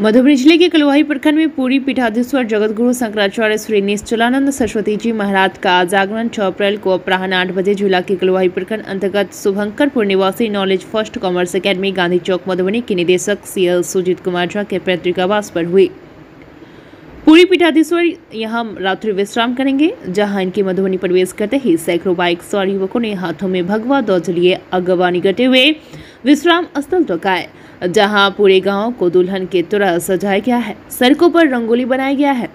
मधुबनी जिले के कलुवाही प्रखंड में पूरी पीठाधीश्वर जगतगुरु शंकराचार्य श्री निश्चलानंद सरस्वती जी महाराज का आज आगमन 6 अप्रैल को अपराह्न 8 बजे जिला के कलुवाही प्रखंड अंतर्गत शुभंकरपुर निवासी knowledge first commerce academy Gandhi Chowk Madhubani के निदेशक CL सुजीत कुमार झा के पैतृक आवास पर हुई। पूरी पीठाधीश्वर यहां रात्रि विश्राम करेंगे, जहां इनके मधुबनी प्रवेश करते ही सैकड़ों बाइक सवार युवकों ने हाथों में भगवा ध्वज लिए अगवानी करते हुए विश्राम स्थल तक आए, जहां पूरे गांव को दुल्हन के तरह सजाया गया है। सड़कों पर रंगोली बनाया गया है,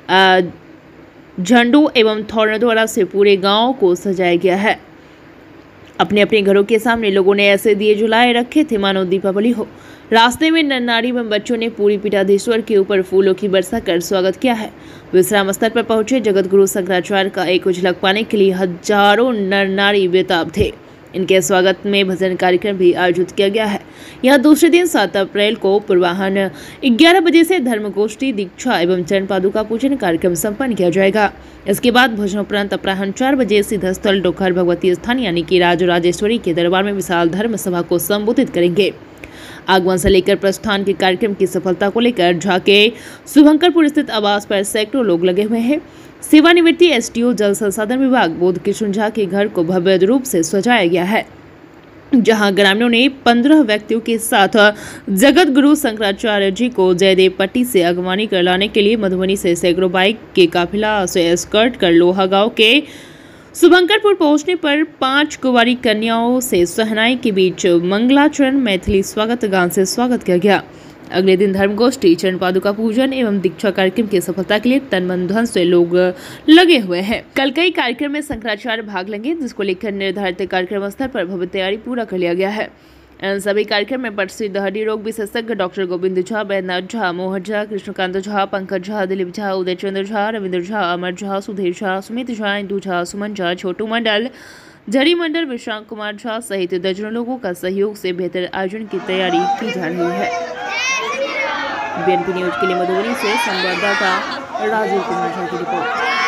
झंडों एवं थोड़ों द्वारा से पूरे गांव को सजाया गया है। अपने अपने घरों के सामने लोगों ने ऐसे दिए जलाए रखे थे मानो दीपावली हो। रास्ते में नर नारी एवं बच्चों ने पूरी पीठाधीश्वर के ऊपर फूलों की वर्षा कर स्वागत किया है। विश्राम स्थल पर पहुंचे जगतगुरु शंकराचार्य का एक झलक पाने के लिए हजारों नर नारी बेताब थे। इनके स्वागत में भजन कार्यक्रम भी आयोजित किया गया है। यह दूसरे दिन 7 अप्रैल को पूर्वाह्न 11 बजे से धर्मगोष्ठी, दीक्षा एवं चरण पादुका पूजन कार्यक्रम संपन्न किया जाएगा। इसके बाद भोजनोपरांत अपराह्न 4 बजे सीधा स्थल डोखर भगवती स्थान यानी कि राजराजेश्वरी के दरबार में विशाल धर्म सभा को संबोधित करेंगे। आगमन से लेकर प्रस्थान के कार्यक्रम की सफलता को लेकर झा के शुभंकरपुर स्थित आवास पर सैकड़ों लोग लगे हुए हैं। सेवानिवृत्ति SDO जल संसाधन विभाग बोध किशुन झा के घर को भव्य रूप से सजाया गया है, जहां ग्रामीणों ने 15 व्यक्तियों के साथ जगत गुरु शंकराचार्य जी को जयदेव पट्टी से अगवानी कर लाने के लिए मधुबनी से सैकड़ों बाइक के काफिला से एस्कॉर्ट कर लोहा गांव के शुभंकरपुर पहुंचने पर 5 कुंवारी कन्याओं से सहनाई के बीच मंगलाचरण मैथिली स्वागत गान से स्वागत किया गया। अगले दिन धर्मगोष्ठी, चरण पादुका पूजन एवं दीक्षा कार्यक्रम की सफलता के लिए तन मन धन से लोग लगे हुए हैं। कल कई कार्यक्रम में शंकराचार्य भाग लेंगे, जिसको लेकर निर्धारित कार्यक्रम स्थल पर भव्य तैयारी पूरा कर लिया गया है। इन सभी कार्यक्रम में प्रसिद्ध हड्डी रोग विशेषज्ञ डॉक्टर गोविंद झा, बैद्यनाथ झा, मोहन झा, कृष्णकांत झा, पंकज झा, दिलीप झा, उदय चंद्र झा, रविंद्र झा, अमर झा, सुधीर झा, सुमित झा, इंदू झा, सुमन झा, छोटू मंडल, झरी मंडल, विश्रांत कुमार झा सहित दर्जनों लोगों का सहयोग से बेहतर आयोजन की तैयारी की जा रही है। BNP न्यूज के लिए मधुबनी से संवाददाता राजीव कुमार झा की रिपोर्ट।